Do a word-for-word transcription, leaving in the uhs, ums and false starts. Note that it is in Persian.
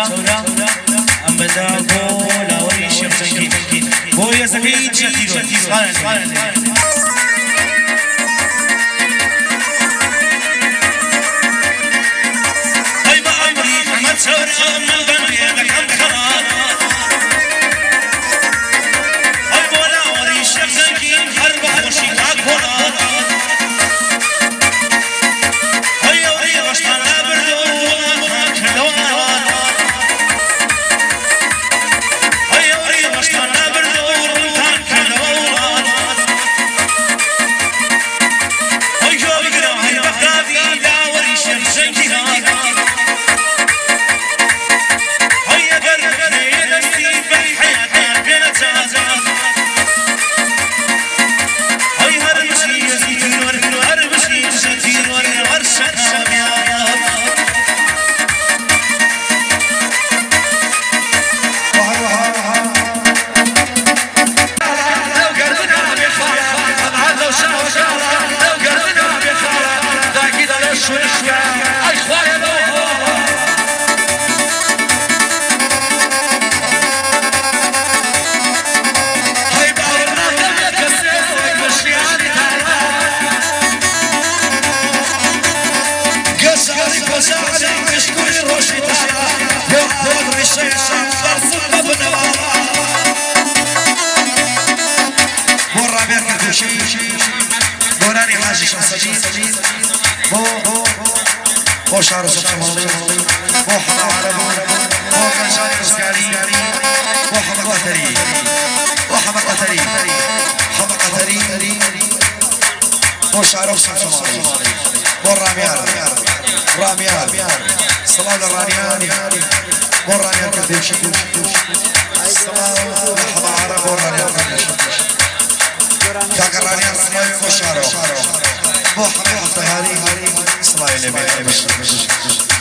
چورا ام بدا بولا وری شیخ زنگی بویا زکی چتیرو هاي ما عمري حمد چورا من بنبي لكم خراب هاي بولا وری شیخ زنگی هر بخوشی لاکونا بوراني حاجي شمسجين بو بو بو شعر صومالي بو حضا عربي بو كنجاني رزقاري بو حمد قتري بو حمد قتري حمد قتري بو شعر صومالي بو راميار راميار صلاة الرانيان بو راميار كدوشي صلاة حضا عربي بو راميار كدوشي كاكراني أصلاً خوشارو بو حمد الطهاري صلاة النبي